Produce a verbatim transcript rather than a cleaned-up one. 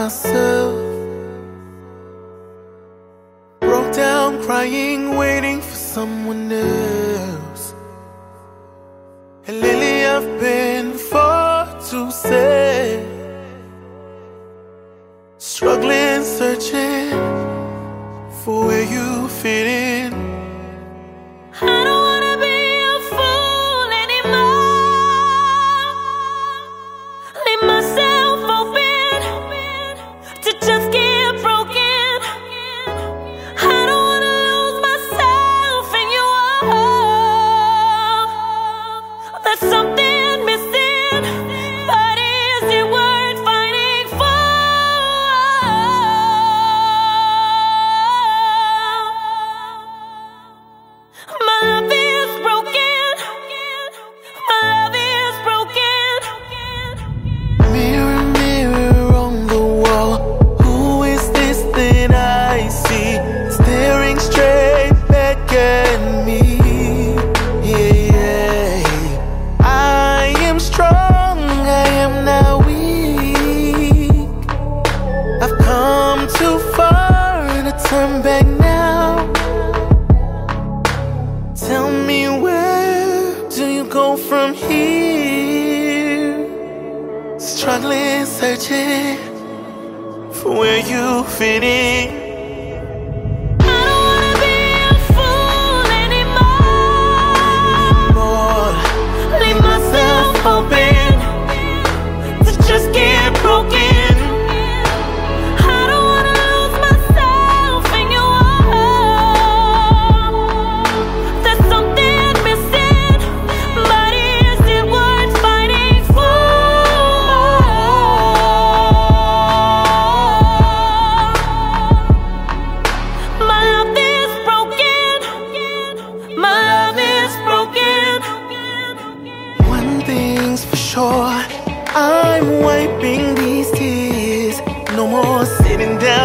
myself. Broke down crying, waiting for someone else. And lately I've been far too sad, struggling, searching for where you fit in. I don't wanna be a fool anymore. Leave myself open to just get broken. I don't wanna lose myself in your world. There's something missing, but is it worth fighting for? My love is broken. My love is broken. Mirror, mirror on the wall, who is this that I see staring straight back at me? Yeah, I am strong, I am not weak. I've come too far to turn back now. Tell me, where do you go from here? Struggling, searching for where you fit in. I don't wanna be a fool anymore. More, Leave myself open to just get broken. I don't wanna lose myself in your world. There's something missing, but is it worth fighting for? My love is broken. My love is broken. one thing's for sure, I'm wiping these tears. No more sitting down